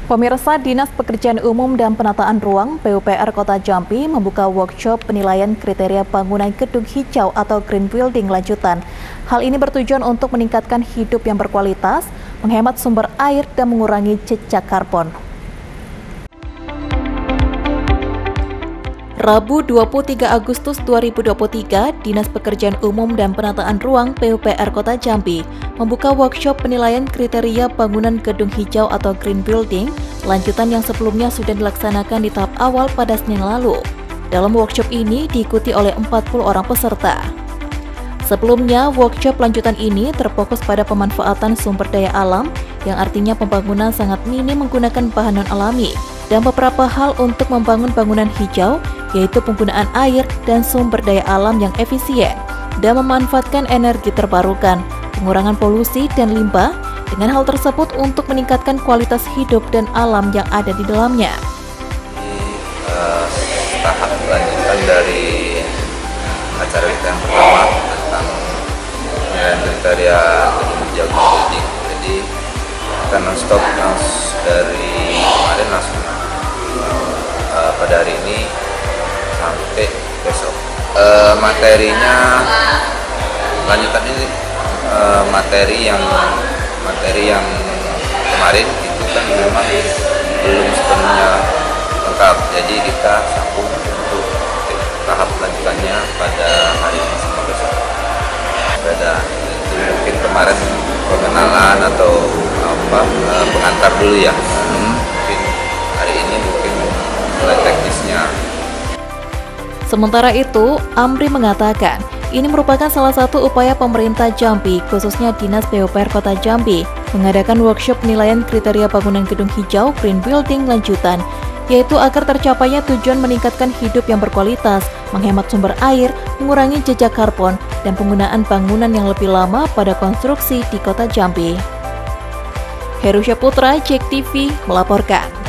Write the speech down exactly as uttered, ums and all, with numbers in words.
Pemirsa, Dinas Pekerjaan Umum dan Penataan Ruang P U P R Kota Jambi membuka workshop penilaian kriteria bangunan gedung hijau atau green building lanjutan. Hal ini bertujuan untuk meningkatkan hidup yang berkualitas, menghemat sumber air, dan mengurangi jejak karbon. Rabu dua puluh tiga Agustus dua ribu dua puluh tiga, Dinas Pekerjaan Umum dan Penataan Ruang P U P R Kota Jambi membuka workshop penilaian kriteria bangunan gedung hijau atau green building lanjutan yang sebelumnya sudah dilaksanakan di tahap awal pada Senin lalu. Dalam workshop ini diikuti oleh empat puluh orang peserta. Sebelumnya, workshop lanjutan ini terfokus pada pemanfaatan sumber daya alam, yang artinya pembangunan sangat minim menggunakan bahan non-alami, dan beberapa hal untuk membangun bangunan hijau, yaitu penggunaan air dan sumber daya alam yang efisien, dan memanfaatkan energi terbarukan, pengurangan polusi dan limbah, dengan hal tersebut untuk meningkatkan kualitas hidup dan alam yang ada di dalamnya. Ini uh, tahap lanjutan dari acara kita yang pertama tentang penilaian kriteria gedung hijau building. Jadi kita non-stop dari kemarin langsung uh, pada hari ini sampai besok. Uh, materinya lanjutan ini uh, materi yang materi yang kemarin itu kan memang belum sepenuhnya lengkap, jadi kita sambung untuk tahap lanjutannya pada hari ini sama besok. Beda itu mungkin kemarin pengenalan atau apa uh, pengantar dulu ya. Hmm. Mungkin hari ini mungkin mulai teknisnya. Sementara itu, Amri mengatakan, ini merupakan salah satu upaya pemerintah Jambi, khususnya Dinas P U P R Kota Jambi, mengadakan workshop penilaian kriteria bangunan gedung hijau green building lanjutan, yaitu agar tercapainya tujuan meningkatkan hidup yang berkualitas, menghemat sumber air, mengurangi jejak karbon, dan penggunaan bangunan yang lebih lama pada konstruksi di Kota Jambi. Herusya Putra, Jek T V, melaporkan.